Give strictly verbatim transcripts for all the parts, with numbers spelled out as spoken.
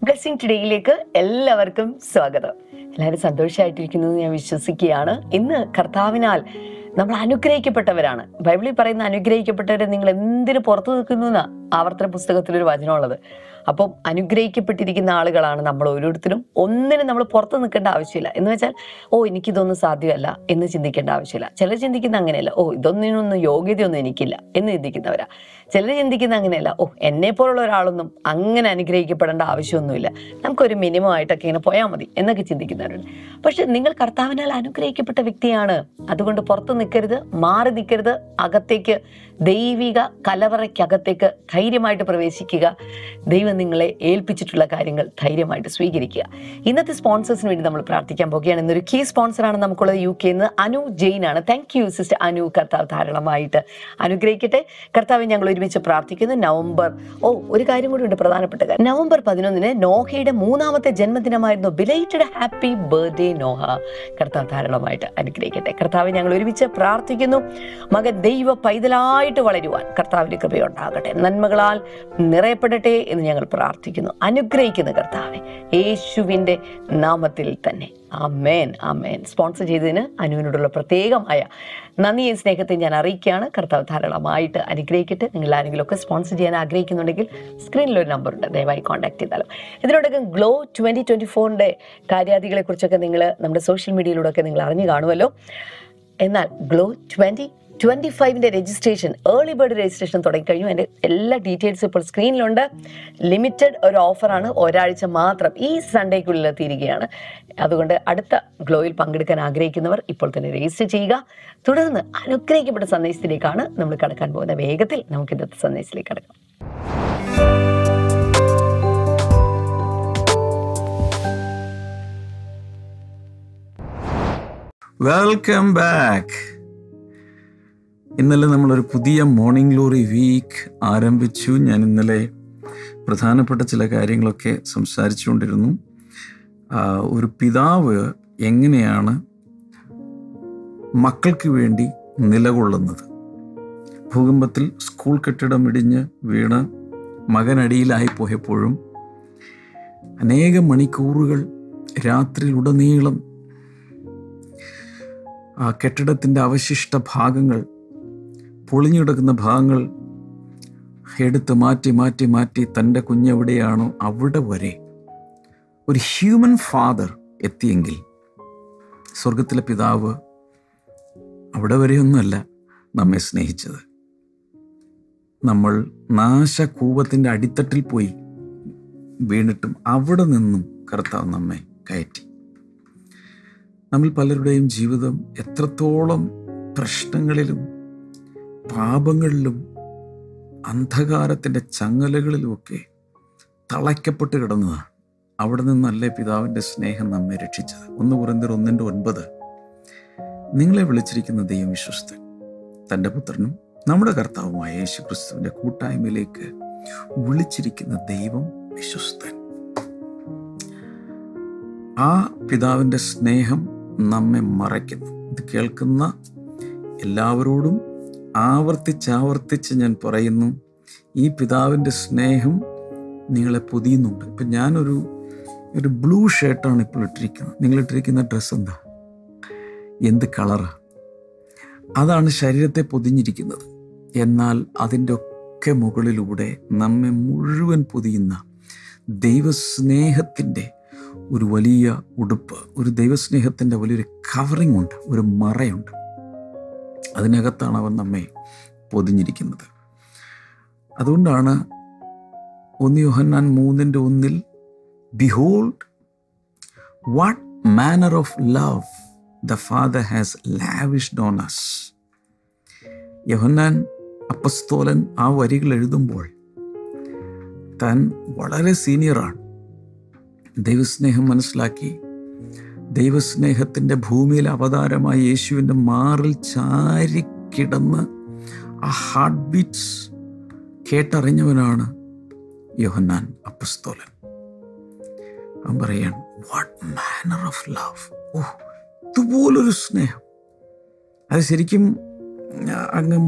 Blessing ടുഡേയിലേക്ക് എല്ലാവർക്കും സ്വാഗതം. എല്ലാവരും സന്തോഷമായിട്ടിരിക്കുന്നത് ഞാൻ വിശ്വസിക്കുകയാണ്. ഇന്ന് കർത്താവിനാൽ നമ്മൾ അനുഗ്രഹിക്കപ്പെട്ടവരാണ്. ബൈബിളിൽ പറയുന്ന അനുഗ്രഹിക്കപ്പെട്ടവരെ നിങ്ങൾ എന്തിനു പുറത്തു നിൽക്കുന്നു എന്നാ ആവർത്തന പുസ്തകത്തിലൊരു വചനമുള്ളത്. അപ്പം അനുഗ്രഹിക്കപ്പെട്ടിരിക്കുന്ന ആളുകളാണ് നമ്മൾ ഓരോരുത്തരും. ഒന്നിനും നമ്മൾ പുറത്ത് നിൽക്കേണ്ട ആവശ്യമില്ല. എന്ന് വെച്ചാൽ ഓ എനിക്കിതൊന്നും സാധ്യമല്ല എന്ന് ചിന്തിക്കേണ്ട ആവശ്യമില്ല. ചിലർ ചിന്തിക്കുന്ന അങ്ങനെയല്ല, ഓ ഇതൊന്നിനൊന്നും യോഗ്യതയൊന്നും എനിക്കില്ല എന്ന് ചിന്തിക്കുന്നവരാ. ചിലർ ചിന്തിക്കുന്ന അങ്ങനെയല്ല, ഓ എന്നെ പോലുള്ള ഒരാളൊന്നും അങ്ങനെ അനുഗ്രഹിക്കപ്പെടേണ്ട ആവശ്യമൊന്നുമില്ല, നമുക്കൊരു മിനിമം ആയിട്ടൊക്കെ ഇങ്ങനെ പോയാൽ മതി എന്നൊക്കെ ചിന്തിക്കുന്നവരുണ്ട്. പക്ഷെ നിങ്ങൾ കർത്താവിനാൽ അനുഗ്രഹിക്കപ്പെട്ട വ്യക്തിയാണ്. അതുകൊണ്ട് പുറത്ത് നിൽക്കരുത്, മാറി നിൽക്കരുത്. അകത്തേക്ക്, ദൈവിക കലവറയ്ക്കകത്തേക്ക് ധൈര്യമായിട്ട് പ്രവേശിക്കുക. ദൈവം നിങ്ങളെ ഏൽപ്പിച്ചിട്ടുള്ള കാര്യങ്ങൾ ധൈര്യമായിട്ട് സ്വീകരിക്കുക. ഇന്നത്തെ സ്പോൺസേഴ്സിന് വേണ്ടി നമ്മൾ പ്രാർത്ഥിക്കാൻ പോകുകയാണ്. ഇന്നൊരു കീ സ്പോൺസറാണ് നമുക്കുള്ളത് യു കെ നിന്ന് അനു ജെയിൻ ആണ്. Thank you sister Anu. കർത്താവ് ധാരാളമായിട്ട് അനുഗ്രഹിക്കട്ടെ. കർത്താവ് ഞങ്ങൾ ഒരുമിച്ച് പ്രാർത്ഥിക്കുന്നു. നവംബർ ഓ ഒരു കാര്യം കൂടി ഉണ്ട്, പ്രധാനപ്പെട്ട കാര്യം. നവംബർ പതിനൊന്നിന് നോഹയുടെ മൂന്നാമത്തെ ജന്മദിനമായിരുന്നു. Belated happy birthday Noah. കർത്താവ് ധാരാളമായിട്ട് അനുഗ്രഹിക്കട്ടെ. കർത്താവ് ഞങ്ങൾ ഒരുമിച്ച് പ്രാർത്ഥിക്കുന്നു. മകൻ ദൈവ പൈതലായിട്ട് വളരുവാൻ കർത്താവിന്റെ കൃപയുണ്ടാകട്ടെ. നന്മകളാൽ നിറയപ്പെടട്ടെ എന്ന് ഞങ്ങൾ പ്രാർത്ഥിക്കുന്നു. അനുഗ്രഹിക്കുന്ന കർത്താവെ യേശുവിന്റെ നാമത്തിൽ തന്നെ ആമേൻ, ആമേൻ. സ്പോൺസർ ചെയ്തതിന് അനുവിനോടുള്ള പ്രത്യേകമായ നന്ദിയും സ്നേഹത്തെ ഞാൻ അറിയിക്കുകയാണ്. കർത്താവ് ധാരാളമായിട്ട് അനുഗ്രഹിക്കട്ടെ. നിങ്ങൾ ആരെങ്കിലും ഒക്കെ സ്പോൺസർ ചെയ്യാൻ ആഗ്രഹിക്കുന്നുണ്ടെങ്കിൽ സ്ക്രീനിലൊരു നമ്പറുണ്ട്, ദയവായി കോൺടാക്ട് ചെയ്താലും. ഇതിനോടൊക്കെ ഗ്ലോ ട്വന്റി ട്വന്റി ഫോറിന്റെ കാര്യാദികളെ കുറിച്ചൊക്കെ നിങ്ങൾ നമ്മുടെ സോഷ്യൽ മീഡിയയിലൂടെ ഒക്കെ നിങ്ങൾ അറിഞ്ഞു കാണുമല്ലോ. എന്നാൽ ഗ്ലോ ട്വന്റി ട്വന്റി ഫൈവിൻ്റെ രജിസ്ട്രേഷൻ, ഏർലി ബേർഡ് രജിസ്ട്രേഷൻ തുടങ്ങിക്കഴിഞ്ഞു. എൻ്റെ എല്ലാ ഡീറ്റെയിൽസും ഇപ്പോൾ സ്ക്രീനിലുണ്ട്. ലിമിറ്റഡ് ഒരു ഓഫറാണ്, ഒരാഴ്ച മാത്രം, ഈ സൺഡേക്കുള്ളിൽ എത്തിയിരിക്കുകയാണ്. അതുകൊണ്ട് അടുത്ത ഗ്ലോയിൽ പങ്കെടുക്കാൻ ആഗ്രഹിക്കുന്നവർ ഇപ്പോൾ തന്നെ രജിസ്റ്റർ ചെയ്യുക. തുടർന്ന് അനുഗ്രഹിക്കപ്പെട്ട സന്ദേശത്തിലേക്കാണ് നമ്മൾ കടക്കാൻ പോകുന്ന. വേഗത്തിൽ നമുക്ക് ഇന്നത്തെ സന്ദേശത്തിലേക്ക് കടക്കാം. Welcome back. ഇന്നലെ നമ്മളൊരു പുതിയ മോർണിംഗ് ഗ്ലോറി വീക്ക് ആരംഭിച്ചു. ഞാൻ ഇന്നലെ പ്രധാനപ്പെട്ട ചില കാര്യങ്ങളൊക്കെ സംസാരിച്ചുകൊണ്ടിരുന്നു. ഒരു പിതാവ് എങ്ങനെയാണ് മക്കൾക്ക് വേണ്ടി നിലകൊള്ളുന്നത്. ഭൂകമ്പത്തിൽ സ്കൂൾ കെട്ടിടം ഇടിഞ്ഞ് വീണ് മകനടിയിലായി പോയപ്പോഴും അനേകം മണിക്കൂറുകൾ രാത്രിയിലുടനീളം ആ കെട്ടിടത്തിൻ്റെ അവശിഷ്ട ഭാഗങ്ങൾ, പൊളിഞ്ഞുകിടക്കുന്ന ഭാഗങ്ങൾ എടുത്ത് മാറ്റി മാറ്റി മാറ്റി തൻ്റെ കുഞ്ഞെവിടെയാണോ അവിടെ വരെ ഒരു ഹ്യൂമൻ ഫാദർ എത്തിയെങ്കിൽ സ്വർഗത്തിലെ പിതാവ് അവിടെ വരെയൊന്നുമല്ല നമ്മെ സ്നേഹിച്ചത്. നമ്മൾ നാശകൂപത്തിൻ്റെ അടിത്തട്ടിൽ പോയി വീണിട്ടും അവിടെ നിന്നും കർത്താവ് നമ്മെ കയറ്റി. നമ്മൾ പലരുടെയും ജീവിതം എത്രത്തോളം പ്രശ്നങ്ങളിലും പാപങ്ങളിലും അന്ധകാരത്തിൻ്റെ ചങ്ങലകളിലുമൊക്കെ തളയ്ക്കപ്പെട്ട് കിടന്നതാണ്. അവിടെ നിന്നല്ലേ പിതാവിൻ്റെ സ്നേഹം നമ്മെ രക്ഷിച്ചത്. ഒന്ന് കൊരിന്ത്യർ ഒന്നിൻ്റെ ഒൻപത്, നിങ്ങളെ വിളിച്ചിരിക്കുന്ന ദൈവം വിശ്വസ്തൻ, തൻ്റെ പുത്രനും നമ്മുടെ കർത്താവുമായ യേശു ക്രിസ്തുവിൻ്റെ കൂട്ടായ്മയിലേക്ക് വിളിച്ചിരിക്കുന്ന ദൈവം വിശ്വസ്തൻ. ആ പിതാവിൻ്റെ സ്നേഹം നമ്മെ മറയ്ക്കുന്നു. ഇത് കേൾക്കുന്ന എല്ലാവരോടും ആവർത്തിച്ചാവർത്തിച്ച് ഞാൻ പറയുന്നു, ഈ പിതാവിൻ്റെ സ്നേഹം നിങ്ങളെ പൊതിയുന്നുണ്ട്. ഇപ്പം ഞാനൊരു ഒരു ബ്ലൂ ഷർട്ടാണ് ഇപ്പോൾ ഇട്ടിരിക്കുന്നത്. നിങ്ങളിട്ടിരിക്കുന്ന ഡ്രസ്സ് എന്താ, എന്ത് കളറാണ്? അതാണ് ശരീരത്തെ പൊതിഞ്ഞിരിക്കുന്നത്. എന്നാൽ അതിൻ്റെ ഒക്കെ മുകളിലൂടെ നമ്മെ മുഴുവൻ പൊതിയുന്ന ദൈവസ്നേഹത്തിൻ്റെ ഒരു വലിയ ഉടുപ്പ്, ഒരു ദൈവസ്നേഹത്തിൻ്റെ വലിയൊരു കവറിങ് ഉണ്ട്, ഒരു മറയുണ്ട്. അതിനകത്താണ് അവൻ നമ്മെ പൊതിഞ്ഞിരിക്കുന്നത്. അതുകൊണ്ടാണ് ഒന്ന് യോഹന്നാൻ മൂന്നിൻ്റെ ഒന്നിൽ, behold what manner of love the Father has lavished on us. Yohannan അപ്പസ്തോലൻ ആ വരികൾ എഴുതുമ്പോൾ താൻ വളരെ സീനിയറാണ്. ദൈവസ്നേഹം മനസ്സിലാക്കി ദൈവസ്നേഹത്തിൻ്റെ ഭൂമിയിൽ അവതാരമായ യേശുവിൻ്റെ മാറിൽ ചാരിക്കിടന്ന് ആ ഹാർട്ട് ബീറ്റ്സ് കേട്ടറിഞ്ഞവനാണ് യോഹന്നാൻ അപ്പസ്തോലൻ. അവൻ പറയാണ്, what manner of love. Oh, ഇതുപോലൊരു സ്നേഹം. അത് ശരിക്കും അങ്ങ്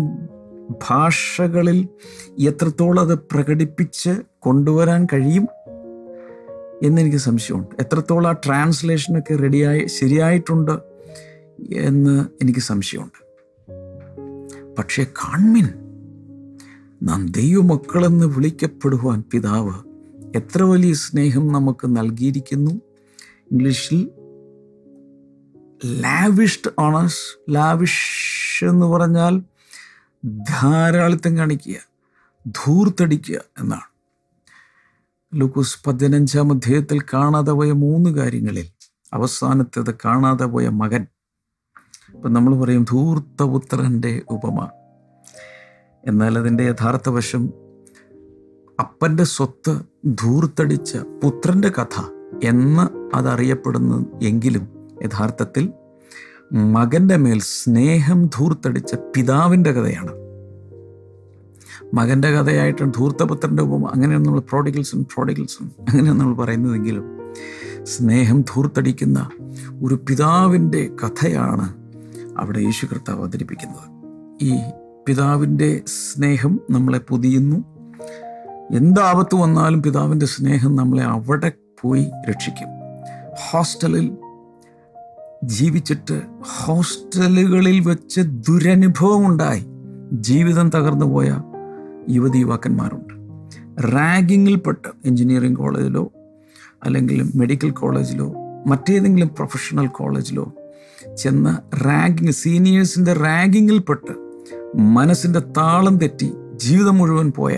ഭാഷകളിൽ എത്രത്തോളം അത് പ്രകടിപ്പിച്ച് കൊണ്ടുവരാൻ കഴിയും എന്നെനിക്ക് സംശയമുണ്ട്. എത്രത്തോളം ആ ട്രാൻസ്ലേഷനൊക്കെ റെഡിയായി ശരിയായിട്ടുണ്ട് എന്ന് എനിക്ക് സംശയമുണ്ട്. പക്ഷേ കാൺമിൻ, നാം ദൈവമക്കളെന്ന് വിളിക്കപ്പെടുവാൻ പിതാവ് എത്ര വലിയ സ്നേഹം നമുക്ക് നൽകിയിരിക്കുന്നു. ഇംഗ്ലീഷിൽ ലാവിഷ്ഡ് ഓണേഴ്സ്, ലാവിഷ് എന്ന് പറഞ്ഞാൽ ധാരാളിത്തം കാണിക്കുക, ധൂർത്തടിക്കുക എന്നാണ്. ലൂക്കോസ് പതിനഞ്ചാം അധ്യായത്തിൽ കാണാതെ പോയ മൂന്ന് കാര്യങ്ങളിൽ അവസാനത്തേത് കാണാതെ പോയ മകൻ. ഇപ്പം നമ്മൾ പറയും ധൂർത്തപുത്രൻ്റെ ഉപമ. എന്നാൽ അതിൻ്റെ യഥാർത്ഥ വശം അപ്പൻ്റെ സ്വത്ത് ധൂർത്തടിച്ച പുത്രൻ്റെ കഥ എന്ന് അതറിയപ്പെടുന്നു എങ്കിലും യഥാർത്ഥത്തിൽ മകൻ്റെ മേൽ സ്നേഹം ധൂർത്തടിച്ച പിതാവിൻ്റെ കഥയാണ്. മകൻ്റെ കഥയായിട്ടാണ് ധൂർത്തപുത്രൻ്റെ ഉപമ. അങ്ങനെയാണ് നമ്മൾ പ്രോഡിഗൽസും പ്രോഡിഗൽസും അങ്ങനെയാണ് നമ്മൾ പറയുന്നതെങ്കിലും സ്നേഹം ധൂർത്തടിക്കുന്ന ഒരു പിതാവിൻ്റെ കഥയാണ് അവിടെ യേശു കർത്താവ് അവതരിപ്പിക്കുന്നത്. ഈ പിതാവിൻ്റെ സ്നേഹം നമ്മളെ പൊതിയുന്നു. എന്താപത്ത് വന്നാലും പിതാവിൻ്റെ സ്നേഹം നമ്മളെ അവിടെ പോയി രക്ഷിക്കും. ഹോസ്റ്റലിൽ ജീവിച്ചിട്ട് ഹോസ്റ്റലുകളിൽ വെച്ച് ദുരനുഭവമുണ്ടായി ജീവിതം തകർന്നു പോയ യുവതി യുവാക്കന്മാരുണ്ട്. റാഗിങ്ങിൽപ്പെട്ട് എഞ്ചിനീയറിംഗ് കോളേജിലോ അല്ലെങ്കിൽ മെഡിക്കൽ കോളേജിലോ മറ്റേതെങ്കിലും പ്രൊഫഷണൽ കോളേജിലോ ചെന്ന് റാഗിങ് സീനിയേഴ്സിൻ്റെ റാഗിങ്ങിൽപ്പെട്ട് മനസ്സിൻ്റെ താളം തെറ്റി ജീവിതം മുഴുവൻ പോയ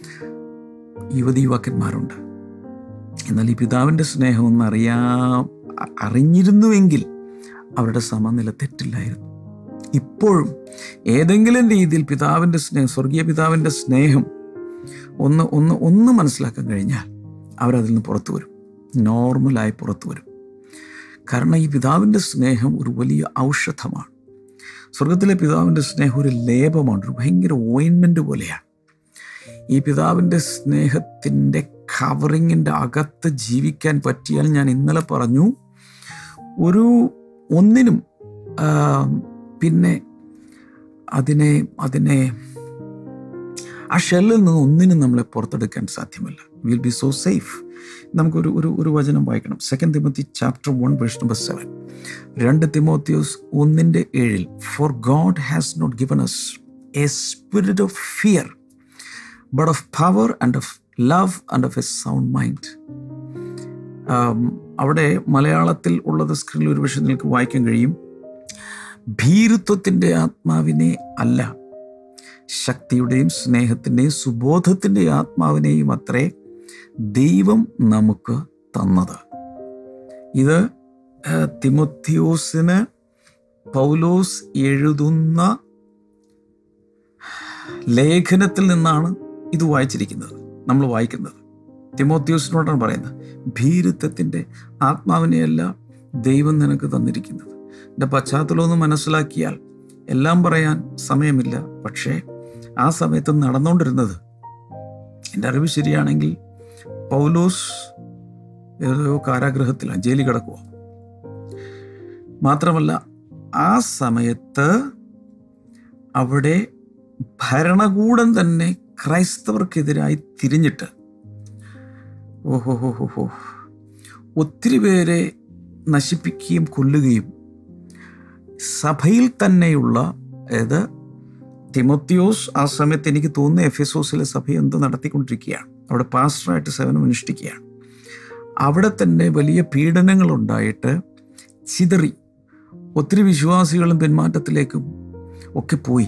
യുവതി യുവാക്കന്മാരുണ്ട്. എന്നാൽ ഈ പിതാവിൻ്റെ സ്നേഹം ഒന്ന് അറിയാ അറിഞ്ഞിരുന്നുവെങ്കിൽ അവരുടെ സമനില തെറ്റില്ലായിരുന്നു. ഇപ്പോഴും ഏതെങ്കിലും രീതിയിൽ പിതാവിൻ്റെ സ്നേഹം, സ്വർഗീയ പിതാവിൻ്റെ സ്നേഹം ഒന്ന് ഒന്ന് ഒന്ന് മനസ്സിലാക്കാൻ കഴിഞ്ഞാൽ അവരതിൽ നിന്ന് പുറത്തു വരും, നോർമലായി പുറത്തു വരും. കാരണം ഈ പിതാവിൻ്റെ സ്നേഹം ഒരു വലിയ ഔഷധമാണ്. സ്വർഗത്തിലെ പിതാവിൻ്റെ സ്നേഹം ഒരു ലേപമാണ്, ഒരു ഭയങ്കര ഓയിൻമെൻ്റ് പോലെയാണ്. ഈ പിതാവിൻ്റെ സ്നേഹത്തിൻ്റെ കവറിങ്ങിൻ്റെ അകത്ത് ജീവിക്കാൻ പറ്റിയാൽ, ഞാൻ ഇന്നലെ പറഞ്ഞു, ഒരു ഒന്നിനും പിന്നെ അതിനെ അതിനെ ആ ഷെല്ലിൽ നിന്ന് ഒന്നിനും നമ്മളെ പുറത്തെടുക്കാൻ സാധ്യമല്ല. Will be so safe. നമുക്കൊരു ഒരു ഒരു വചനം വായിക്കണം. Second Timothy chapter one verse number seven. രണ്ട് തിമോത്തിയോസ് ഒന്നിൻ്റെ ഏഴിൽ, for God has not given us a spirit of fear but of power and of love and of a sound mind. അവിടെ മലയാളത്തിൽ ഉള്ളത് സ്ക്രീനിൽ ഒരു പക്ഷേ നിങ്ങൾക്ക് വായിക്കാൻ കഴിയും. ഭീരുത്വത്തിൻ്റെ ആത്മാവിനെ അല്ല, ശക്തിയുടെയും സ്നേഹത്തിൻ്റെയും സുബോധത്തിൻ്റെയും ആത്മാവിനെയും അത്രേ ദൈവം നമുക്ക് തന്നത്. ഇത് തിമോത്തിയോസിന് പൗലോസ് എഴുതുന്ന ലേഖനത്തിൽ നിന്നാണ് ഇത് വായിച്ചിരിക്കുന്നത്, നമ്മൾ വായിക്കുന്നത്. തിമോത്തിയോസിനോടാണ് പറയുന്നത്, ഭീരുത്വത്തിൻ്റെ ആത്മാവിനെയല്ല ദൈവം നിനക്ക് തന്നിരിക്കുന്നത്. എൻ്റെ പശ്ചാത്തലമൊന്ന് മനസ്സിലാക്കിയാൽ എല്ലാം പറയാൻ സമയമില്ല. പക്ഷേ ആ സമയത്ത് നടന്നുകൊണ്ടിരുന്നത്, എൻ്റെ അറിവ് ശരിയാണെങ്കിൽ പൗലോസ് ഏതോ കാരാഗൃഹത്തിലാണ്, ജയിലിൽ കിടക്കുക. മാത്രമല്ല ആ സമയത്ത് അവിടെ ഭരണകൂടം തന്നെ ക്രൈസ്തവർക്കെതിരായി തിരിഞ്ഞിട്ട് ഓഹോ ഹോ ഹോ ഹോ ഒത്തിരി പേരെ നശിപ്പിക്കുകയും കൊല്ലുകയും, സഭയിൽ തന്നെയുള്ള, അതായത് തിമോത്തിയോസ് ആ സമയത്ത് എനിക്ക് തോന്നുന്നു എഫെസോസിലെ സഭ എന്തോ നടത്തിക്കൊണ്ടിരിക്കുകയാണ്, അവിടെ പാസ്റ്ററായിട്ട് സേവനം അനുഷ്ഠിക്കുകയാണ്. അവിടെ തന്നെ വലിയ പീഡനങ്ങളുണ്ടായിട്ട് ചിതറി ഒത്തിരി വിശ്വാസികളും പിന്മാറ്റത്തിലേക്കും ഒക്കെ പോയി.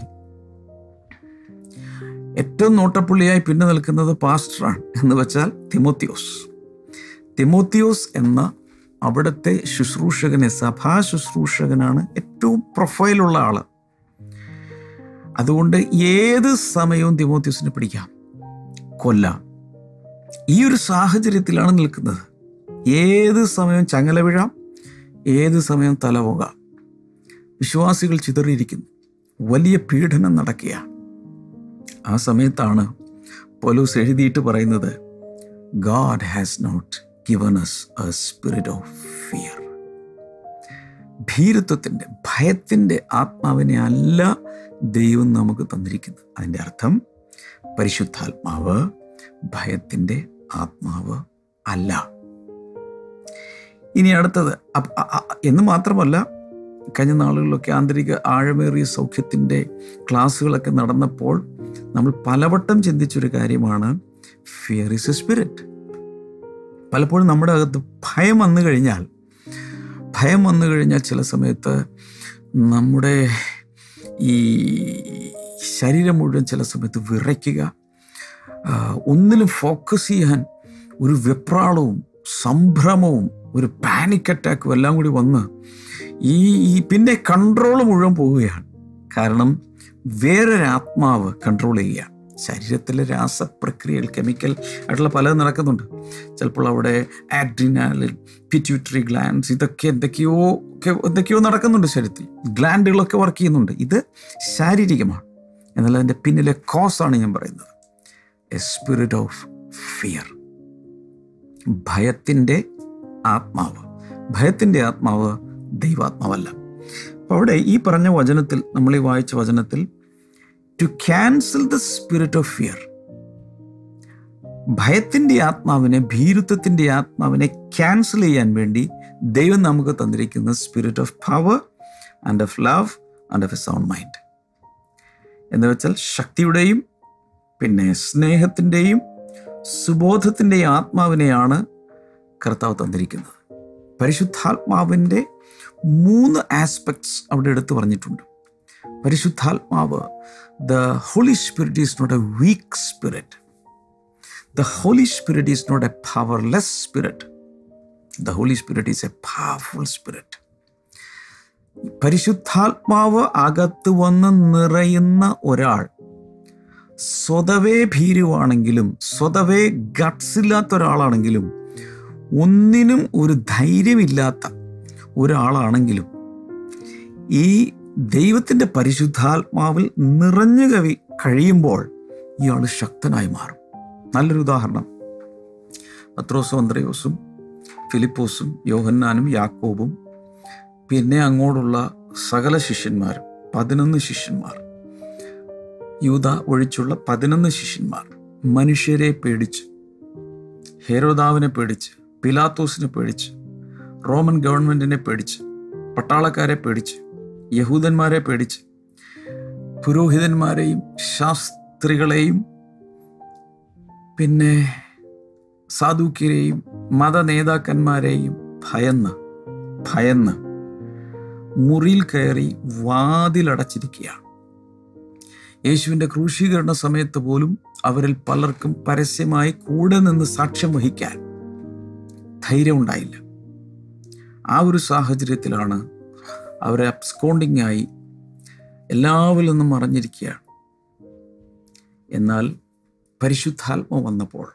ഏറ്റവും നോട്ടപ്പുള്ളിയായി പിന്നെ നിൽക്കുന്നത് പാസ്റ്ററാണ്, എന്ന് വെച്ചാൽ തിമോത്തിയോസ്. തിമോത്തിയോസ് എന്ന അവിടുത്തെ ശുശ്രൂഷകനെ, സഭാ ശുശ്രൂഷകനാണ് ഏറ്റവും പ്രൊഫൈലുള്ള ആള്. അതുകൊണ്ട് ഏത് സമയവും തിമോത്തിയോസിനെ പിടിക്കാം, കൊല്ലാം. ഈ ഒരു സാഹചര്യത്തിലാണ് നിൽക്കുന്നത്. ഏത് സമയവും ചങ്ങല വീഴാം, ഏത് സമയം തല പോകാം. വിശ്വാസികൾ ചിതറിയിരിക്കുന്നു, വലിയ പീഡനം നടക്കുകയാണ്. ആ സമയത്താണ് പൗലോസ് എഴുതിയിട്ട് പറയുന്നത്, God has not given us a spirit of fear. ഭീരുത്വത്തിൻ്റെ, ഭയത്തിൻ്റെ ആത്മാവിനെ അല്ല ദൈവം നമുക്ക് തന്നിരിക്കുന്നത്. അതിൻ്റെ അർത്ഥം പരിശുദ്ധാത്മാവ് ഭയത്തിൻ്റെ ആത്മാവ് അല്ല. ഇനി അടുത്തത് എന്ന് മാത്രമല്ല, കഴിഞ്ഞ നാളുകളിലൊക്കെ ആന്തരിക ആഴമേറിയ സൗഖ്യത്തിൻ്റെ ക്ലാസ്സുകളൊക്കെ നടന്നപ്പോൾ നമ്മൾ പലവട്ടം ചിന്തിച്ചൊരു കാര്യമാണ് ഫിയർ ഈസ് എ സ്പിരിറ്റ്. പലപ്പോഴും നമ്മുടെ അകത്ത് ഭയം വന്നു കഴിഞ്ഞാൽ ഭയം വന്നു കഴിഞ്ഞാൽ ചില സമയത്ത് നമ്മുടെ ഈ ശരീരം മുഴുവൻ ചില സമയത്ത് വിറയ്ക്കുക, ഒന്നിലും ഫോക്കസ് ചെയ്യാൻ ഒരു വെപ്രാളവും സംഭ്രമവും ഒരു പാനിക് അറ്റാക്കും എല്ലാം കൂടി വന്ന് ഈ പിന്നെ കൺട്രോൾ മുഴുവൻ പോവുകയാണ്. കാരണം വേറൊരു ആത്മാവ് കൺട്രോൾ ചെയ്യുകയാണ്. ശരീരത്തിലെ രാസപ്രക്രിയകൾ, കെമിക്കൽ ആയിട്ടുള്ള പലതും നടക്കുന്നുണ്ട്. ചിലപ്പോൾ അവിടെ ആഡ്രിനാലിൻ, പിറ്റ്യൂട്ടറി ഗ്ലാൻഡ്സ്, ഇതൊക്കെ എന്തൊക്കെയോ ഒക്കെ എന്തൊക്കെയോ നടക്കുന്നുണ്ട് ശരീരത്തിൽ. ഗ്ലാൻഡുകളൊക്കെ വർക്ക് ചെയ്യുന്നുണ്ട്. ഇത് ശാരീരികമാണ്. എന്നാൽ അതിൻ്റെ പിന്നിലെ കോസാണ് ഞാൻ പറയുന്നത്, എ സ്പിരിറ്റ് ഓഫ് ഫിയർ. ഭയത്തിൻ്റെ ആത്മാവ്. ഭയത്തിൻ്റെ ആത്മാവ് ദൈവാത്മാവല്ല. അപ്പോൾ അവിടെ ഈ പറഞ്ഞ വചനത്തിൽ, നമ്മൾ ഈ വായിച്ച വചനത്തിൽ, to cancel the spirit of fear, ഭയത്തിൻ്റെ ആത്മാവിനെ, ഭീരുത്വത്തിൻ്റെ ആത്മാവിനെ ക്യാൻസൽ ചെയ്യാൻ വേണ്ടി ദൈവം നമുക്ക് തന്നിരിക്കുന്ന spirit of power and of love and of a sound mind. എന്ന് വെച്ചാൽ ശക്തിയുടെയും പിന്നെ സ്നേഹത്തിൻ്റെയും സുബോധത്തിൻ്റെയും ആത്മാവിനെയാണ് കർത്താവ് തന്നിരിക്കുന്നത്. പരിശുദ്ധാത്മാവിൻ്റെ മൂന്ന് ആസ്പെക്ട്സ് അവിടെ എടുത്തു പറഞ്ഞിട്ടുണ്ട്. പരിശുദ്ധാത്മാവ്, the Holy Spirit is not a weak spirit. The Holy Spirit is not a powerless spirit. The Holy Spirit is a powerful spirit. പരിശുദ്ധാത്മാവ് അകത്ത് വന്ന് നിറയുന്ന ഒരാൾ സ്വതവേ ഭീരുവാണെങ്കിലും സ്വതവേ ഗട്ട്സ് ഇല്ലാത്ത ഒരാളാണെങ്കിലും ഒന്നിനും ഒരു ധൈര്യമില്ലാത്ത ഒരാളാണെങ്കിലും ഈ ദൈവത്തിൻ്റെ പരിശുദ്ധാത്മാവിൽ നിറഞ്ഞു കവി കഴിയുമ്പോൾ ഇയാൾ ശക്തനായി മാറും. നല്ലൊരു ഉദാഹരണം, പത്രോസും അന്ത്രയോസും ഫിലിപ്പോസും യോഹന്നാനും യാക്കോബും പിന്നെ അങ്ങോട്ടുള്ള സകല ശിഷ്യന്മാരും, പതിനൊന്ന് ശിഷ്യന്മാർ, യൂദ ഒഴിച്ചുള്ള പതിനൊന്ന് ശിഷ്യന്മാർ മനുഷ്യരെ പേടിച്ച്, ഹെരോദാവിനെ പേടിച്ച്, പിലാത്തോസിനെ പേടിച്ച്, റോമൻ ഗവൺമെൻറ്റിനെ പേടിച്ച്, പട്ടാളക്കാരെ പേടിച്ച്, യഹൂദന്മാരെ പേടിച്ച്, പുരോഹിതന്മാരെയും ശാസ്ത്രികളെയും പിന്നെ സാധുക്യരെയും മത നേതാക്കന്മാരെയും ഭയന്ന് ഭയന്ന് മുറിയിൽ കയറി വാതിലടച്ചിരിക്കുകയാണ്. യേശുവിൻ്റെ ക്രൂശീകരണ സമയത്ത് പോലും അവരിൽ പലർക്കും പരസ്യമായി കൂടെ നിന്ന് സാക്ഷ്യം വഹിക്കാൻ ധൈര്യമുണ്ടായില്ല. ആ ഒരു സാഹചര്യത്തിലാണ് അവരെ അബ്സ്കോണ്ടിങ് ആയി എല്ലാവരിൽ നിന്നും മറഞ്ഞിരിക്കുകയാണ്. എന്നാൽ പരിശുദ്ധാത്മ വന്നപ്പോൾ,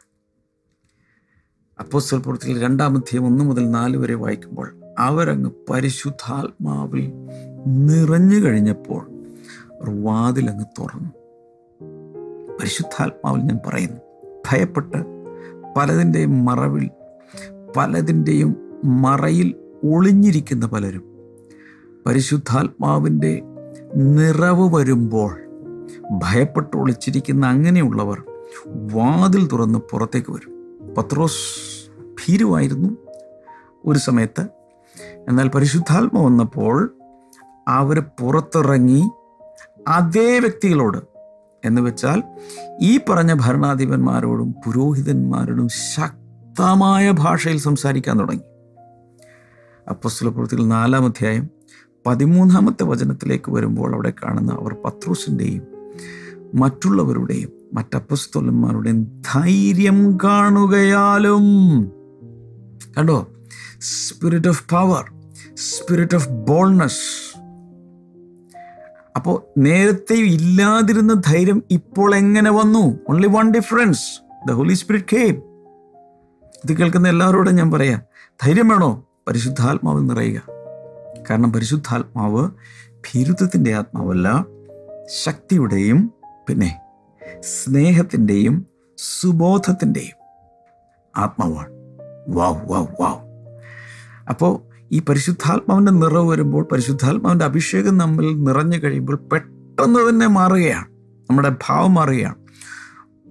അപ്പോസ്തല പ്രവൃത്തിയിൽ രണ്ടാം അധ്യായം ഒന്ന് മുതൽ നാല് വരെ വായിക്കുമ്പോൾ, അവരങ്ങ് പരിശുദ്ധാത്മാവിൽ നിറഞ്ഞു കഴിഞ്ഞപ്പോൾ വാതിലങ്ങ് തുറന്നു. പരിശുദ്ധാത്മാവിൽ ഞാൻ പറയുന്നു, ഭയപ്പെട്ട് പലതിൻ്റെയും മറവിൽ പലതിൻ്റെയും മറയിൽ ഒളിഞ്ഞിരിക്കുന്ന പലരും പരിശുദ്ധാത്മാവിൻ്റെ നിറവ് വരുമ്പോൾ ഭയപ്പെട്ട് ഒളിച്ചിരിക്കുന്ന അങ്ങനെയുള്ളവർ വാതിൽ തുറന്ന് പുറത്തേക്ക് വരും. പത്രോസ് ഭീരുവായിരുന്നു ഒരു സമയത്ത്. എന്നാൽ പരിശുദ്ധാത്മ വന്നപ്പോൾ അവർ പുറത്തിറങ്ങി അതേ വ്യക്തികളോട്, എന്ന് വെച്ചാൽ ഈ പറഞ്ഞ ഭരണാധിപന്മാരോടും പുരോഹിതന്മാരോടും ശക്തമായ ഭാഷയിൽ സംസാരിക്കാൻ തുടങ്ങി. അപ്പോസ്തല പ്രവൃത്തിയിൽ നാലാം അധ്യായം പതിമൂന്നാമത്തെ വചനത്തിലേക്ക് വരുമ്പോൾ അവിടെ കാണുന്ന അവർ പത്രോസിൻ്റെയും മറ്റുള്ളവരുടെയും മറ്റപ്പസ്തോലന്മാരുടെയും ധൈര്യം കാണുകയാലും, കണ്ടോ, spirit of power, spirit of boldness. അപ്പോൾ നേരത്തെ ഇല്ലാതിരുന്ന ധൈര്യം ഇപ്പോൾ എങ്ങനെ വന്നു? Only one difference, the Holy Spirit came. ഇത് കേൾക്കുന്ന എല്ലാവരോടും ഞാൻ പറയാം, ധൈര്യം വേണോ? പരിശുദ്ധാത്മാവിൽ നിറയുക. കാരണം പരിശുദ്ധാത്മാവ് ഭീരുത്വത്തിൻ്റെ ആത്മാവല്ല, ശക്തിയുടെയും പിന്നെ സ്നേഹത്തിൻ്റെയും സുബോധത്തിൻ്റെയും ആത്മാവാണ്. വാവ് വാവ് വാവ്. അപ്പോൾ ഈ പരിശുദ്ധാത്മാവിൻ്റെ നിറവ് വരുമ്പോൾ, പരിശുദ്ധാത്മാവിൻ്റെ അഭിഷേകം നമ്മിൽ നിറഞ്ഞു കഴിയുമ്പോൾ പെട്ടെന്ന് തന്നെ മാറുകയാണ്, നമ്മുടെ ഭാവം മാറുകയാണ്.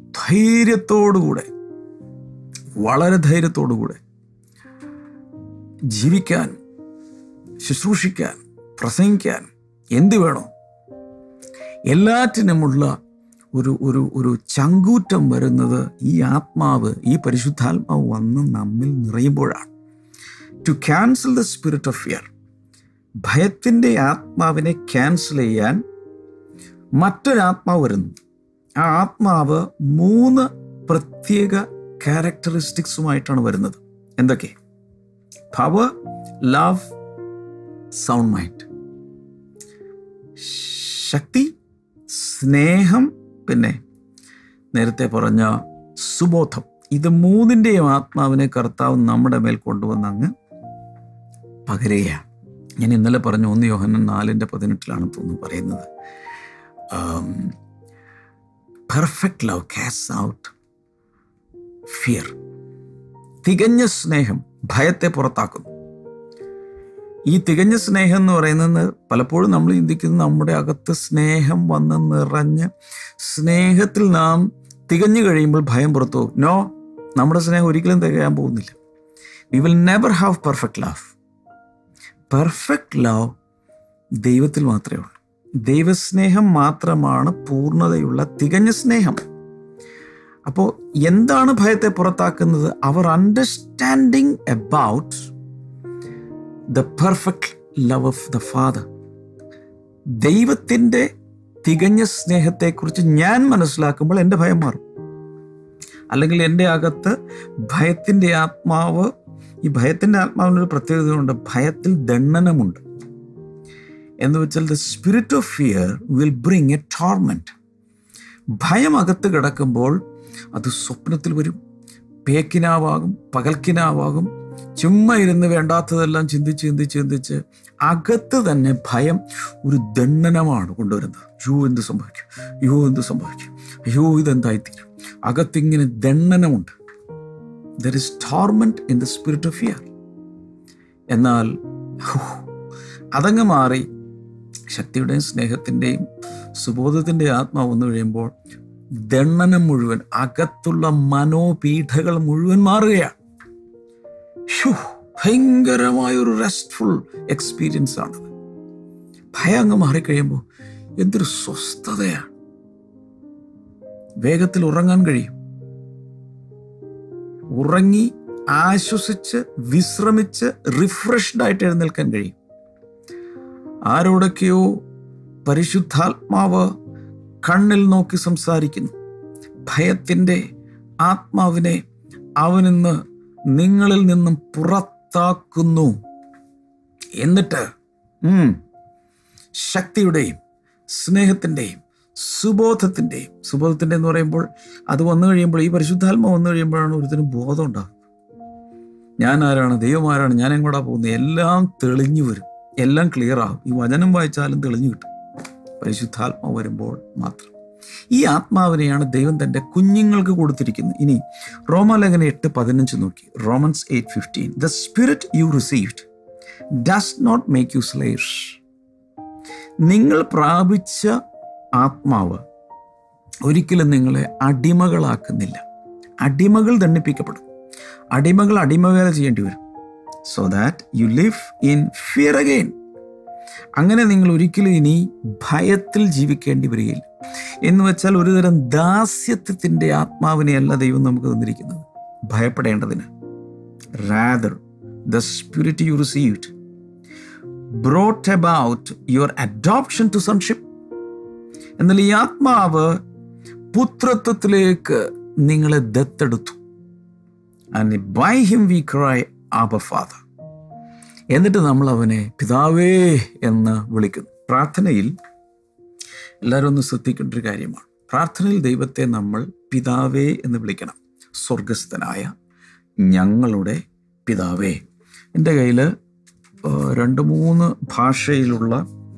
ധൈര്യത്തോടുകൂടെ, വളരെ ധൈര്യത്തോടുകൂടെ ജീവിക്കാൻ, ശുശ്രൂഷിക്കാൻ, പ്രസംഗിക്കാൻ എന്ത് വേണോ എല്ലാറ്റിനുമുള്ള ഒരു ഒരു ഒരു ചങ്കൂറ്റം വരുന്നത് ഈ ആത്മാവ്, ഈ പരിശുദ്ധാത്മാവ് വന്ന് നമ്മിൽ നിറയുമ്പോഴാണ്. To cancel the spirit of fear, ഭയത്തിൻ്റെ ആത്മാവിനെ ക്യാൻസൽ ചെയ്യാൻ മറ്റൊരാത്മാവ് വരുന്നു. ആ ആത്മാവ് മൂന്ന് പ്രത്യേക ക്യാരക്ടറിസ്റ്റിക്സുമായിട്ടാണ് വരുന്നത്. എന്തൊക്കെ? Power, love, sound mind. ശക്തി, സ്നേഹം, പിന്നെ നേരത്തെ പറഞ്ഞ സുബോധം. ഇത് മൂന്നിൻ്റെയും ആത്മാവിനെ കർത്താവ് നമ്മുടെ മേൽ കൊണ്ടുവന്ന് അങ്ങ് പകരുകയാണ്. ഞാൻ ഇന്നലെ പറഞ്ഞു, ഒന്ന് യോഹന്നാൻ നാലിൻ്റെ പതിനെട്ടിലാണ് തോന്നുന്നു പറയുന്നത്, perfect love cast out fear. തികഞ്ഞ സ്നേഹം ഭയത്തെ പുറത്താക്കുന്നു. ഈ തികഞ്ഞ സ്നേഹം എന്ന് പറയുന്നത് പലപ്പോഴും നമ്മൾ ചിന്തിക്കുന്നത് നമ്മുടെ അകത്ത് സ്നേഹം വന്ന് നിറഞ്ഞ് സ്നേഹത്തിൽ നാം തികഞ്ഞു കഴിയുമ്പോൾ ഭയം പുറത്തു പോകും. നോ, നമ്മുടെ സ്നേഹം ഒരിക്കലും തികയാൻ പോകുന്നില്ല. We will never have perfect love. Perfect love ദൈവത്തിൽ മാത്രമേ ഉള്ളൂ. ദൈവസ്നേഹം മാത്രമാണ് പൂർണ്ണതയുള്ള തികഞ്ഞ സ്നേഹം. അപ്പോൾ എന്താണ് ഭയത്തെ പുറത്താക്കുന്നത്? അവർ understanding about the perfect love of the Father. ദൈവത്തിൻ്റെ തികഞ്ഞ സ്നേഹത്തെക്കുറിച്ച് ഞാൻ മനസ്സിലാക്കുമ്പോൾ എൻ്റെ ഭയം മാറും. അല്ലെങ്കിൽ എൻ്റെ അകത്ത് ഭയത്തിൻ്റെ ആത്മാവ്, ഈ ഭയത്തിൻ്റെ ആത്മാവിനൊരു പ്രത്യേകതയുണ്ട്, ഭയത്തിൽ ദണ്ഡനമുണ്ട്. എന്ന് വെച്ചാൽ the spirit of fear will bring a torment. ഭയം അകത്ത് കിടക്കുമ്പോൾ അത് സ്വപ്നത്തിൽ വരും, പേക്കിനാവാകും, പകൽക്കിനാവാകും. ചുമ്മാ ഇരുന്ന് വേണ്ടാത്തതെല്ലാം ചിന്തിച്ച് ചിന്തിച്ച് ചിന്തിച്ച് അകത്ത് തന്നെ ഭയം ഒരു ദണ്ഡനമാണ് കൊണ്ടുവരുന്നത്. അയ്യോ എന്ത് സംഭവിക്കും, അയ്യോ എന്ത് സംഭവിക്കും, അയ്യോ ഇതെന്തായിത്തീരും. അകത്തിങ്ങനെ ദണ്ഡനമുണ്ട്. There is torment in the spirit of fear. എന്നാൽ അതങ്ങ് മാറി ശക്തിയുടെയും സ്നേഹത്തിൻ്റെയും സുബോധത്തിൻ്റെയും ആത്മാവ് വന്നു കഴിയുമ്പോൾ ദണ്ഡനം മുഴുവൻ, അകത്തുള്ള മനോപീഠകൾ മുഴുവൻ മാറുകയാണ്. ഭയങ്കരമായൊരു റെസ്റ്റ്ഫുൾ എക്സ്പീരിയൻസ് ആണത്. ഭയം അങ്ങ് മാറിക്കഴിയുമ്പോൾ എന്തൊരു സ്വസ്ഥതയാണ്. വേഗത്തിൽ ഉറങ്ങാൻ കഴിയും. ഉറങ്ങി ആശ്വസിച്ച് വിശ്രമിച്ച് റിഫ്രഷ്ഡ് ആയിട്ട് എഴുന്നേൽക്കാൻ കഴിയും. ആരോടൊക്കെയോ പരിശുദ്ധാത്മാവ് കണ്ണിൽ നോക്കി സംസാരിക്കുന്നു. ഭയത്തിൻ്റെ ആത്മാവിനെ അവനിന്ന് നിങ്ങളിൽ നിന്നും പുറത്താക്കുന്നു. എന്നിട്ട് ശക്തിയുടെയും സ്നേഹത്തിൻ്റെയും സുബോധത്തിൻ്റെയും, സുബോധത്തിൻ്റെ എന്ന് പറയുമ്പോൾ അത് വന്നു കഴിയുമ്പോൾ, ഈ പരിശുദ്ധാത്മാവ് വന്നു കഴിയുമ്പോഴാണ് ഒരുത്തിനും ബോധം ഉണ്ടാകുന്നത്. ഞാൻ ആരാണ്, ദൈവം ആരാണ്, ഞാൻ എങ്ങോട്ടാ പോകുന്നത്, എല്ലാം തെളിഞ്ഞു വരും, എല്ലാം ക്ലിയർ ആകും. ഈ വചനം വായിച്ചാലും തെളിഞ്ഞു കിട്ടും പരിശുദ്ധാത്മാവ് വരുമ്പോൾ മാത്രം. ഈ ആത്മാവിനെയാണ് ദൈവം തൻ്റെ കുഞ്ഞുങ്ങൾക്ക് കൊടുത്തിരിക്കുന്നത്. ഇനി റോമാലേഖനം എട്ട് പതിനഞ്ച് നോക്കി. Romans eight fifteen. The spirit you received does not make you slaves. നിങ്ങൾ പ്രാപിച്ച ആത്മാവ് ഒരിക്കലും നിങ്ങളെ അടിമകളാക്കുന്നില്ല. അടിമകൾ ദണ്ഡിപ്പിക്കപ്പെടും. അടിമകൾ അടിമവേല ചെയ്യേണ്ടി വരും. So that you live in fear again. അങ്ങനെ നിങ്ങൾ ഒരിക്കലും ഇനി ഭയത്തിൽ ജീവിക്കേണ്ടി വരികയില്ല. എന്ന് വെച്ചാൽ ഒരുതരം ദാസ്യത്വത്തിൻ്റെ ആത്മാവിനെയല്ല ദൈവം നമുക്ക് തന്നിരിക്കുന്നത് ഭയപ്പെടേണ്ടതിന്. Rather the spirit you received brought about your adoption to sonship. എന്നാൽ ഈ ആത്മാവ് പുത്രത്വത്തിലേക്ക് നിങ്ങളെ ദത്തെടുത്തു. And by him we cry Abba Father. എന്നിട്ട് നമ്മൾ അവനെ പിതാവേ എന്ന് വിളിക്കുന്നു. പ്രാർത്ഥനയിൽ എല്ലാവരും ഒന്ന് ശ്രദ്ധിക്കേണ്ട ഒരു കാര്യമാണ്. പ്രാർത്ഥനയിൽ ദൈവത്തെ നമ്മൾ പിതാവേ എന്ന് വിളിക്കണം. സ്വർഗസ്ഥനായ ഞങ്ങളുടെ പിതാവേ. എൻ്റെ കയ്യിൽ രണ്ട് മൂന്ന് ഭാഷയിലുള്ള,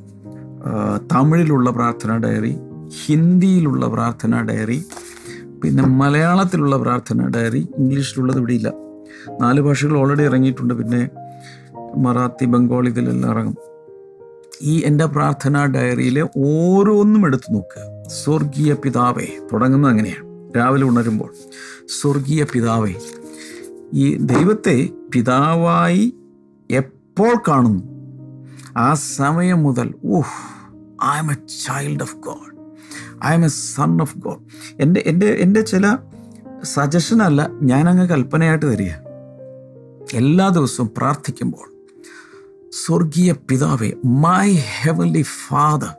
തമിഴിലുള്ള പ്രാർത്ഥനാ ഡയറി, ഹിന്ദിയിലുള്ള പ്രാർത്ഥനാ ഡയറി, പിന്നെ മലയാളത്തിലുള്ള പ്രാർത്ഥനാ ഡയറി, ഇംഗ്ലീഷിലുള്ളത് ഇവിടെ ഇല്ല. നാല് ഭാഷകൾ ഓൾറെഡി ഇറങ്ങിയിട്ടുണ്ട്. പിന്നെ മറാത്തി, ബംഗാളി ഇതിലെല്ലാം ഇറങ്ങും. ഈ എൻ്റെ പ്രാർത്ഥനാ ഡയറിയിലെ ഓരോന്നും എടുത്തു നോക്കുക. സ്വർഗീയ പിതാവേ തുടങ്ങുന്നത് അങ്ങനെയാണ്. രാവിലെ ഉണരുമ്പോൾ സ്വർഗീയ പിതാവേ. ഈ ദൈവത്തെ പിതാവായി എപ്പോൾ കാണുന്നു ആ സമയം മുതൽ oh, I am a child of God, I am a son of God. എൻ്റെ എൻ്റെ എൻ്റെ ചില സജഷനല്ല, ഞാനങ്ങ് കൽപ്പനയായിട്ട് തരിക. എല്ലാ ദിവസവും പ്രാർത്ഥിക്കുമ്പോൾ സ്വർഗീയ പിതാവേ, my heavenly Father,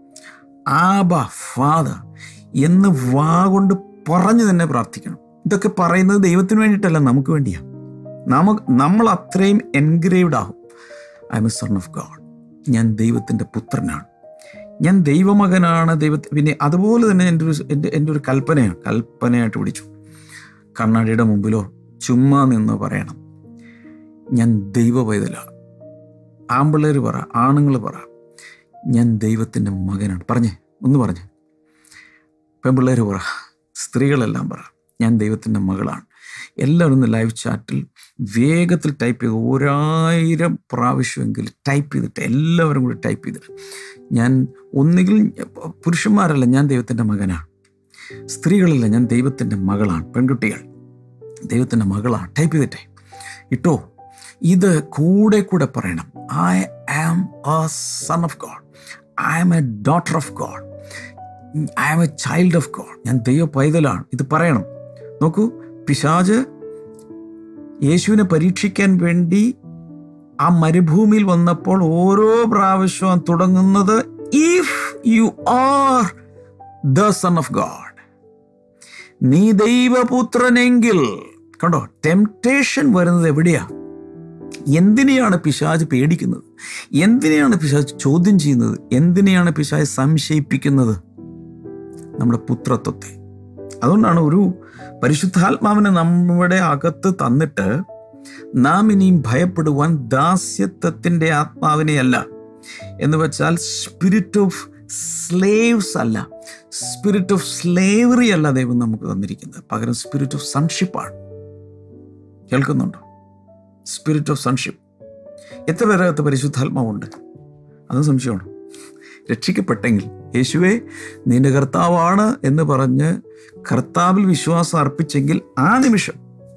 Abba Father എന്ന് വാ കൊണ്ട് പറഞ്ഞു തന്നെ പ്രാർത്ഥിക്കണം. ഇതൊക്കെ പറയുന്നത് ദൈവത്തിന് വേണ്ടിയിട്ടല്ല, നമുക്ക് വേണ്ടിയാണ്. നമുക്ക് നമ്മൾ അത്രയും എൻഗ്രേവ്ഡ് ആകും. I am a son of God, ഞാൻ ദൈവത്തിൻ്റെ പുത്രനാണ്, ഞാൻ ദൈവമകനാണ്. ദൈവത്തെ പിന്നെ അതുപോലെ തന്നെ എൻ്റെ ഒരു എൻ്റെ എൻ്റെ ഒരു കൽപ്പനയാണ്, കൽപ്പനയായിട്ട് പിടിച്ചു. കണ്ണാടിയുടെ മുമ്പിലോ ചുമ്മാ നിന്ന് പറയണം, ഞാൻ ദൈവ പൈതലാണ്. ആൺപിള്ളേർ പറ, ആണുങ്ങൾ പറ, ഞാൻ ദൈവത്തിൻ്റെ മകനാണ്. പറഞ്ഞേ, ഒന്ന് പറഞ്ഞേ. പെൺപിള്ളേർ പറ, സ്ത്രീകളെല്ലാം പറ, ഞാൻ ദൈവത്തിൻ്റെ മകളാണ്. എല്ലാവരും ഒന്ന് ലൈവ് ചാറ്റിൽ വേഗത്തിൽ ടൈപ്പ് ചെയ്ത് ഒരായിരം പ്രാവശ്യമെങ്കിലും ടൈപ്പ് ചെയ്തിട്ട് എല്ലാവരും കൂടി ടൈപ്പ് ചെയ്തിട്ട്, ഞാൻ ഒന്നുകിൽ പുരുഷന്മാരല്ല, ഞാൻ ദൈവത്തിൻ്റെ മകനാണ്. സ്ത്രീകളല്ല, ഞാൻ ദൈവത്തിൻ്റെ മകളാണ്. പെൺകുട്ടികൾ ദൈവത്തിൻ്റെ മകളാണ്. ടൈപ്പ് ചെയ്തിട്ടേ ഇട്ടോ. ഇത് കൂടെ കൂടെ പറയണം. I am a son of God, I am a daughter of God, I am a child of God. ഞാൻ ദൈവ പൈതലാണ്. ഇത് പറയണം. നോക്കൂ, പിശാച് യേശുവിനെ പരീക്ഷിക്കാൻ വേണ്ടി ആ മരുഭൂമിയിൽ വന്നപ്പോൾ ഓരോ പ്രാവശ്യവും തുടങ്ങുന്നത് if you are the son of God, നീ ദൈവപുത്രനെങ്കിൽ. കണ്ടോ, ടെംപ്ടേഷൻ വരുന്നത് എവിടെയാ? എന്തിനെയാണ് പിശാച് പേടിക്കുന്നത്? എന്തിനെയാണ് പിശാച് ചോദ്യം ചെയ്യുന്നത്? എന്തിനെയാണ് പിശാച് സംശയിപ്പിക്കുന്നത്? നമ്മുടെ പുത്രത്വത്തെ. അതുകൊണ്ടാണ് ഒരു പരിശുദ്ധാത്മാവിനെ നമ്മുടെ അകത്ത് തന്നിട്ട് നാം ഇനിയും ഭയപ്പെടുവാൻ ദാസ്യത്വത്തിൻ്റെ ആത്മാവിനെയല്ല, എന്ന് വെച്ചാൽ സ്പിരിറ്റ് ഓഫ് സ്ലേവ്സ് അല്ല, സ്പിരിറ്റ് ഓഫ് സ്ലേവറി അല്ല ദൈവം നമുക്ക് തന്നിരിക്കുന്നത്. പകരം സ്പിരിറ്റ് ഓഫ് സൺഷിപ്പാണ്. കേൾക്കുന്നുണ്ടോ? Spirit of sonship. എത്ര പേരകത്ത് പരിശുദ്ധാത്മാവുണ്ട്? അതും സംശയമാണ്. രക്ഷിക്കപ്പെട്ടെങ്കിൽ യേശുവേ നിന്റെ കർത്താവാണ് എന്ന് പറഞ്ഞ് കർത്താവിൽ വിശ്വാസം അർപ്പിച്ചെങ്കിൽ ആ നിമിഷം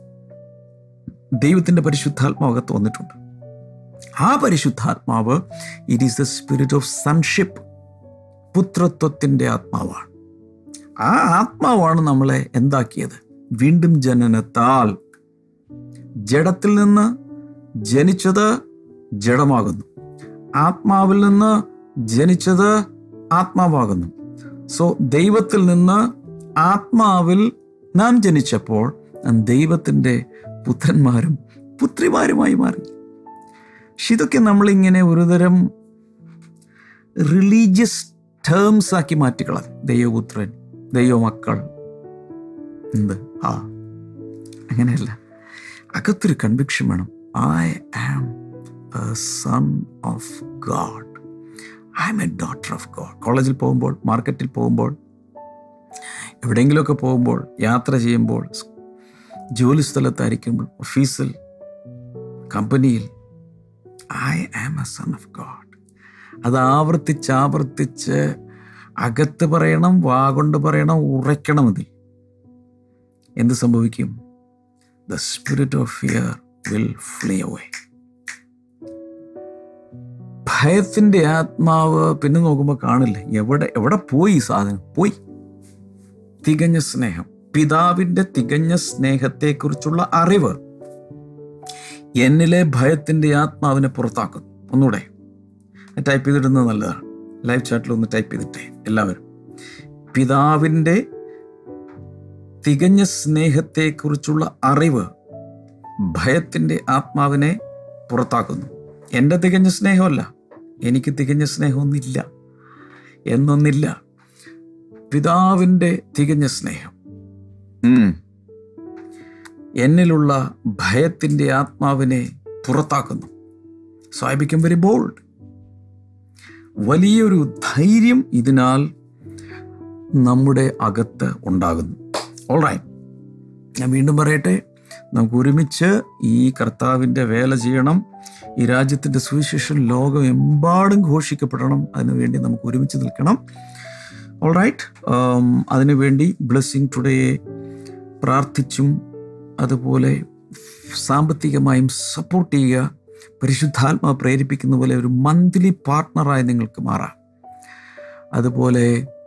ദൈവത്തിൻ്റെ പരിശുദ്ധാത്മാവ് അകത്ത് വന്നിട്ടുണ്ട്. ആ പരിശുദ്ധാത്മാവ് it is the spirit of sonship, പുത്രത്വത്തിൻ്റെ ആത്മാവാണ്. ആ ആത്മാവാണ് നമ്മളെ എന്താക്കിയത്? വീണ്ടും ജനനത്താൽ. ജഡത്തിൽ നിന്ന് ജനിച്ചത് ജഡമാകുന്നു, ആത്മാവിൽ നിന്ന് ജനിച്ചത് ആത്മാവാകുന്നു. സോ ദൈവത്തിൽ നിന്ന് ആത്മാവിൽ നാം ജനിച്ചപ്പോൾ ദൈവത്തിൻ്റെ പുത്രന്മാരും പുത്രിമാരുമായി മാറി. പക്ഷെ ഇതൊക്കെ നമ്മളിങ്ങനെ ഒരുതരം റിലീജിയസ് ടേംസ് ആക്കി മാറ്റിക്കളഞ്ഞു. ദൈവപുത്രൻ, ദൈവമക്കൾ, എന്ത് ആ അങ്ങനെയല്ല. അകത്തൊരു കൺവിക്ഷൻ വേണം. I am a son of God, I am a daughter of God. കോളേജിൽ പോകുമ്പോൾ, മാർക്കറ്റിൽ പോകുമ്പോൾ, എവിടെയെങ്കിലുമൊക്കെ പോകുമ്പോൾ, യാത്ര ചെയ്യുമ്പോൾ, ജോലി സ്ഥലത്തായിരിക്കുമ്പോൾ, ഓഫീസിൽ, കമ്പനിയിൽ, I am a son of God. അത് ആവർത്തിച്ച് ആവർത്തിച്ച് അകത്ത് പറയണം, വാ കൊണ്ട് പറയണം, ഉറയ്ക്കണം. അതിൽ എന്ത് സംഭവിക്കും? The spirit of fear will flee away. ഭയത്തിൻ്റെ ആത്മാവ് പിന്നെ നോക്കുമ്പോൾ കാണില്ല. എവിടെ എവിടെ പോയി ഈ സാധനം? പോയി. തികഞ്ഞ സ്നേഹം, പിതാവിൻ്റെ തികഞ്ഞ സ്നേഹത്തെക്കുറിച്ചുള്ള അറിവ് എന്നിലെ ഭയത്തിൻ്റെ ആത്മാവിനെ പുറത്താക്കുന്നു. ഒന്നുകൂടെ ടൈപ്പ് ചെയ്തിടുന്നത് നല്ലതാണ്. ലൈവ് ചാറ്റിൽ ഒന്ന് ടൈപ്പ് ചെയ്തിട്ടേ എല്ലാവരും. പിതാവിൻ്റെ തികഞ്ഞ സ്നേഹത്തെക്കുറിച്ചുള്ള അറിവ് ഭയത്തിൻ്റെ ആത്മാവിനെ പുറത്താക്കുന്നു. എൻ്റെ തികഞ്ഞ സ്നേഹമല്ല, എനിക്ക് തികഞ്ഞ സ്നേഹമൊന്നില്ല എന്നൊന്നില്ല. പിതാവിൻ്റെ തികഞ്ഞ സ്നേഹം എന്നിലുള്ള ഭയത്തിൻ്റെ ആത്മാവിനെ പുറത്താക്കുന്നു. So I become very bold. വലിയൊരു ധൈര്യം ഇതിനാൽ നമ്മുടെ അകത്ത് ഉണ്ടാകുന്നു. ഓൾ റൈറ്റ്, ഞാൻ വീണ്ടും പറയട്ടെ, നമുക്ക് ഒരുമിച്ച് ഈ കർത്താവിൻ്റെ വേല ചെയ്യണം. ഈ രാജ്യത്തിൻ്റെ സുവിശേഷം ലോകമെമ്പാടും ഘോഷിക്കപ്പെടണം. അതിനുവേണ്ടി നമുക്ക് ഒരുമിച്ച് നിൽക്കണം. ഓൾ റൈറ്റ്, അതിനുവേണ്ടി ബ്ലെസ്സിങ് ടുഡേയെ പ്രാർത്ഥിച്ചും അതുപോലെ സാമ്പത്തികമായും സപ്പോർട്ട് ചെയ്യുക. പരിശുദ്ധാത്മാവ് പ്രേരിപ്പിക്കുന്ന പോലെ ഒരു മന്ത്ലി പാർട്ട്ണറായി നിങ്ങൾക്ക് മാറാം. അതുപോലെ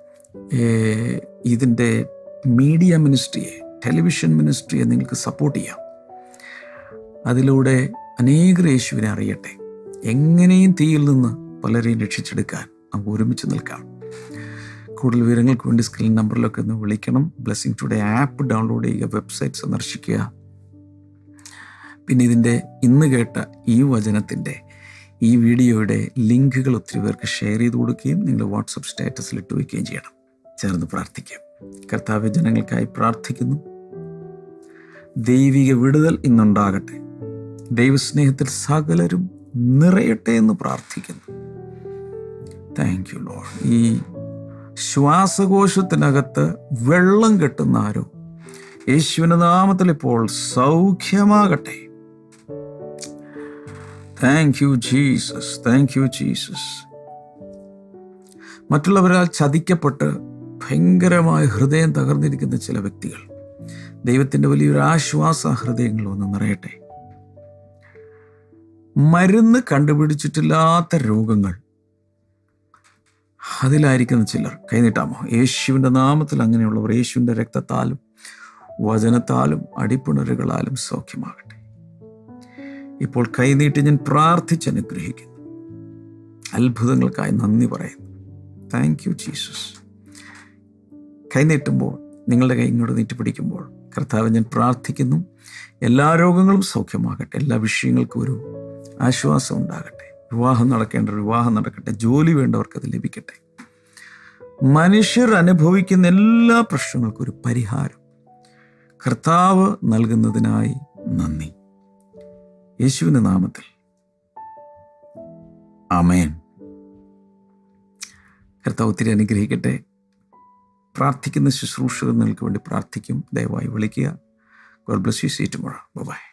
ഇതിൻ്റെ മീഡിയ മിനിസ്ട്രിയെ, ടെലിവിഷൻ മിനിസ്ട്രിയെ നിങ്ങൾക്ക് സപ്പോർട്ട് ചെയ്യാം. അതിലൂടെ അനേകർ യേശുവിനെ അറിയട്ടെ. എങ്ങനെയും തീയിൽ നിന്ന് പലരെയും രക്ഷിച്ചെടുക്കാൻ നമുക്ക് ഒരുമിച്ച് നിൽക്കാം. കൂടുതൽ വിവരങ്ങൾക്ക് വേണ്ടി സ്ക്രീൻ നമ്പറിലൊക്കെ ഒന്ന് വിളിക്കണം. ബ്ലെസ്സിങ് ടുഡേ ആപ്പ് ഡൗൺലോഡ് ചെയ്യുക, വെബ്സൈറ്റ് സന്ദർശിക്കുക. പിന്നെ ഇതിൻ്റെ ഇന്ന് കേട്ട ഈ വചനത്തിൻ്റെ, ഈ വീഡിയോയുടെ ലിങ്കുകൾ ഒത്തിരി പേർക്ക് ഷെയർ ചെയ്ത് കൊടുക്കുകയും നിങ്ങൾ വാട്സപ്പ് സ്റ്റാറ്റസിൽ ഇട്ട് വയ്ക്കുകയും ചെയ്യണം. ചേർന്ന് പ്രാർത്ഥിക്കാം. കർത്താവേ, ജനങ്ങൾക്കായി പ്രാർത്ഥിക്കുന്നു. ദൈവിക വിടുതൽ ഇന്നുണ്ടാകട്ടെ. ദൈവസ്നേഹത്തിൽ സകലരും നിറയട്ടെ എന്ന് പ്രാർത്ഥിക്കുന്നു. Thank you Lord. ഈ ശ്വാസകോശത്തിനകത്ത് വെള്ളം കെട്ടുന്ന ആരോ യേശുവിന്റെ നാമത്തിൽ ഇപ്പോൾ സൗഖ്യമാകട്ടെ. Thank you Jesus, thank you Jesus. മറ്റുള്ളവരാൽ ചതിക്കപ്പെട്ട് ഭയങ്കരമായ ഹൃദയം തകർന്നിരിക്കുന്ന ചില വ്യക്തികൾ, ദൈവത്തിൻ്റെ വലിയൊരു ആശ്വാസ ഹൃദയങ്ങൾ ഒന്ന് നിറയട്ടെ. മരുന്ന് കണ്ടുപിടിച്ചിട്ടില്ലാത്ത രോഗങ്ങൾ, അതിലായിരിക്കുന്ന ചിലർ കൈനീട്ടാമോ? യേശുവിൻ്റെ നാമത്തിൽ അങ്ങനെയുള്ളവർ യേശുവിൻ്റെ രക്തത്താലും വചനത്താലും അടിപ്പിണറുകളാലും സൗഖ്യമാകട്ടെ. ഇപ്പോൾ കൈനീട്ടി ഞാൻ പ്രാർത്ഥിച്ചനുഗ്രഹിക്കുന്നു. അത്ഭുതങ്ങൾക്കായി നന്ദി പറയുന്നു. Thank you Jesus. കൈനീട്ടുമ്പോൾ, നിങ്ങളുടെ കൈ ഇങ്ങോട്ട് നീട്ടിപ്പിടിക്കുമ്പോൾ, കർത്താവ് ഞാൻ പ്രാർത്ഥിക്കുന്നു, എല്ലാ രോഗങ്ങളും സൗഖ്യമാകട്ടെ. എല്ലാ വിഷയങ്ങൾക്കും ഒരു ആശ്വാസം ഉണ്ടാകട്ടെ. വിവാഹം നടക്കേണ്ട വിവാഹം നടക്കട്ടെ. ജോലി വേണ്ടവർക്ക് അത് ലഭിക്കട്ടെ. മനുഷ്യർ അനുഭവിക്കുന്ന എല്ലാ പ്രശ്നങ്ങൾക്കും ഒരു പരിഹാരം കർത്താവ് നൽകുന്നതിനായി നന്ദി. യേശുവിന്റെ നാമത്തിൽ ആമേൻ. കർത്താവ് ഒത്തിരി അനുഗ്രഹിക്കട്ടെ. പ്രാർത്ഥിക്കുന്ന ശുശ്രൂഷകർക്ക് വേണ്ടി പ്രാർത്ഥിക്കും. ദയവായി വിളിക്കുക. God bless you. See you tomorrow. By.